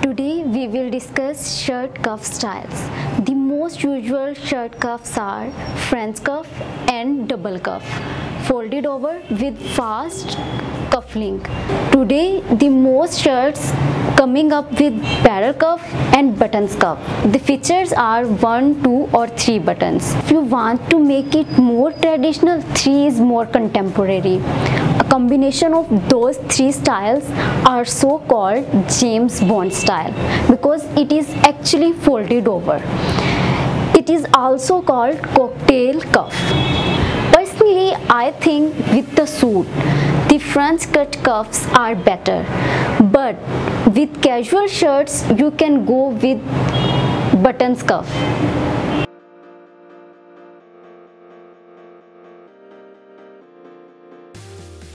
Today we will discuss shirt cuff styles. The most usual shirt cuffs are French cuff and double cuff, folded over with fast cufflink. Today the most shirts coming up with barrel cuff and buttons cuff. The features are 1, 2 or 3 buttons. If you want to make it more traditional, 3 is more contemporary. A combination of those 3 styles are so called James Bond style because it is actually folded over. It is also called cocktail cuff. Personally, I think with the suit, the French cut cuffs are better, but with casual shirts you can go with buttons cuff.